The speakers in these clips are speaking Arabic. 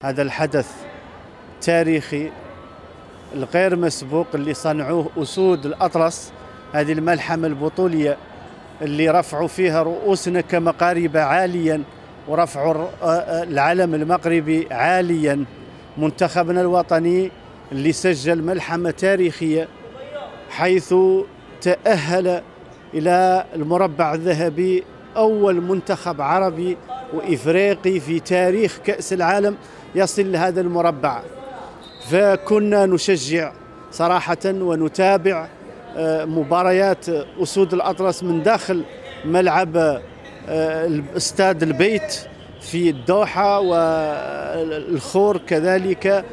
هذا الحدث التاريخي الغير مسبوق اللي صنعوه أسود الأطلس، هذه الملحمة البطولية اللي رفعوا فيها رؤوسنا كمغاربة عاليا ورفعوا العلم المغربي عاليا. منتخبنا الوطني اللي سجل ملحمة تاريخية حيث تأهل إلى المربع الذهبي، أول منتخب عربي وإفريقي في تاريخ كأس العالم يصل لهذا المربع. فكنا نشجع صراحة ونتابع مباريات أسود الأطلس من داخل ملعب استاد البيت في الدوحة والخور كذلك،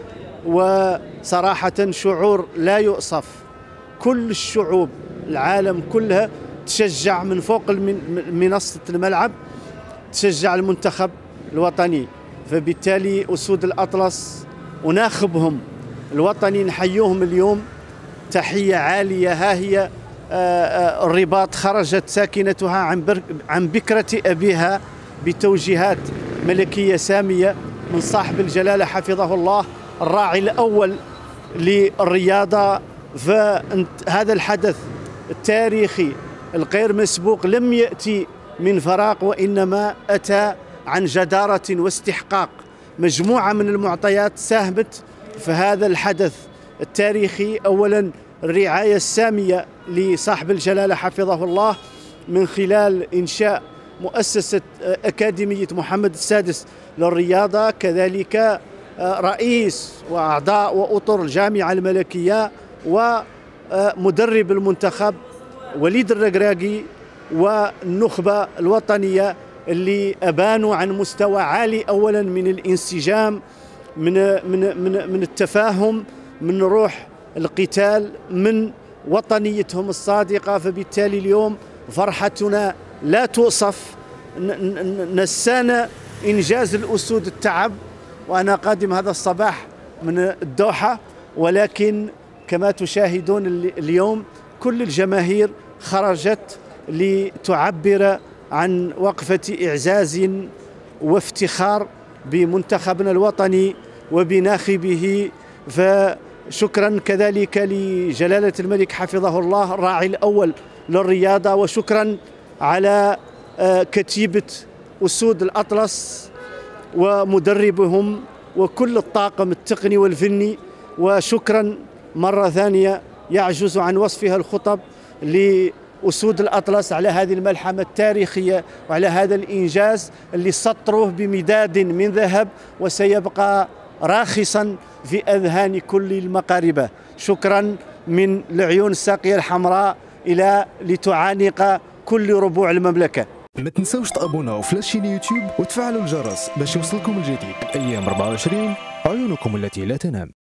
وصراحة شعور لا يؤصف. كل الشعوب العالم كلها تشجع من فوق منصة الملعب، تشجع المنتخب الوطني. فبالتالي أسود الأطلس وناخبهم الوطني نحيوهم اليوم تحية عالية. ها هي الرباط خرجت ساكنتها عن بكرة أبيها بتوجيهات ملكية سامية من صاحب الجلالة حفظه الله الراعي الأول للرياضة. فهذا الحدث التاريخي الغير مسبوق لم يأتي من فراغ، وإنما أتى عن جدارة واستحقاق. مجموعة من المعطيات ساهمت في هذا الحدث التاريخي. أولا الرعاية السامية لصاحب الجلالة حفظه الله من خلال إنشاء مؤسسة أكاديمية محمد السادس للرياضة، كذلك رئيس وأعضاء وأطر الجامعة الملكية ومدرب المنتخب وليد الرقراقي والنخبة الوطنية اللي أبانوا عن مستوى عالي، أولا من الانسجام، من التفاهم، من روح القتال، من وطنيتهم الصادقة. فبالتالي اليوم فرحتنا لا توصف. نسانا إنجاز الأسود التعب، وأنا قادم هذا الصباح من الدوحة، ولكن كما تشاهدون اليوم كل الجماهير خرجت لتعبر عن وقفة إعزاز وافتخار بمنتخبنا الوطني وبناخبه. فشكرا كذلك لجلالة الملك حفظه الله الراعي الأول للرياضة، وشكرا على كتيبة أسود الأطلس ومدربهم وكل الطاقم التقني والفني. وشكرا مرة ثانية يعجز عن وصفها الخطب لأسود الأطلس على هذه الملحمة التاريخية وعلى هذا الإنجاز اللي سطروه بمداد من ذهب وسيبقى راخصا في أذهان كل المغاربة. شكرا من العيون الساقية الحمراء إلى لتعانق كل ربوع المملكة. ما تنسوش تابوناو في لاشين يوتيوب وتفعلوا الجرس باش يوصلكم الجديد. أيام 24 عيونكم التي لا تنام.